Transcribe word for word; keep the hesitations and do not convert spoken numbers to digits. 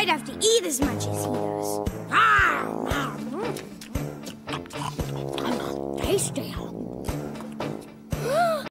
I'd have to eat as much as he does. Ah, tasty.